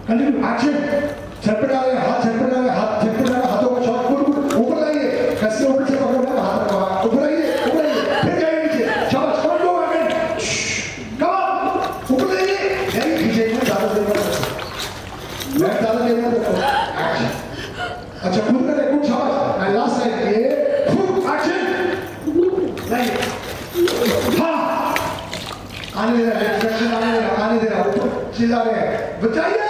continue action छत पे डाले हाथ छत पे डाले हाथ छत पे डाले हाथों को शॉट गुड ऊपर लाइए कैसे ऊपर से पकड़ना है हाथ रखा ऊपर आइए फिर जाइए नीचे शाबाश कम गो अगेन कम ऊपर लाइए यही पीछे में ज्यादा देर मैं ज्यादा देर में एक्शन अच्छा कूद कर कूद शाबाश एंड लास्ट साइड ये कूद एक्शन लाइए हाँ आने दे रहा है आने दे रहा ऊपर चिल्ला रहे हैं बचाइए